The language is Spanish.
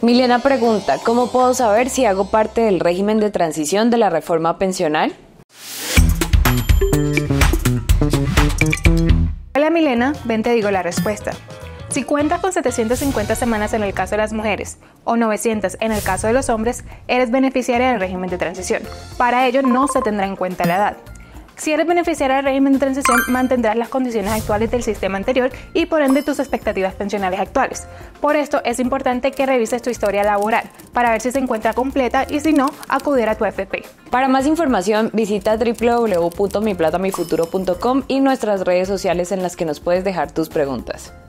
Milena pregunta, ¿cómo puedo saber si hago parte del régimen de transición de la reforma pensional? Hola Milena, ven te digo la respuesta. Si cuentas con 750 semanas en el caso de las mujeres o 900 en el caso de los hombres, eres beneficiaria del régimen de transición. Para ello no se tendrá en cuenta la edad. Si eres beneficiaria del régimen de transición, mantendrás las condiciones actuales del sistema anterior y por ende tus expectativas pensionales actuales. Por esto es importante que revises tu historia laboral para ver si se encuentra completa y si no, acudir a tu AFP. Para más información visita www.miplatamifuturo.com y nuestras redes sociales en las que nos puedes dejar tus preguntas.